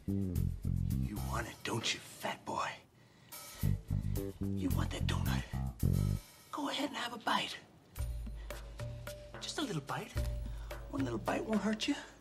You want it, don't you, fat boy? You want that donut? Go ahead and have a bite. Just a little bite. One little bite won't hurt you.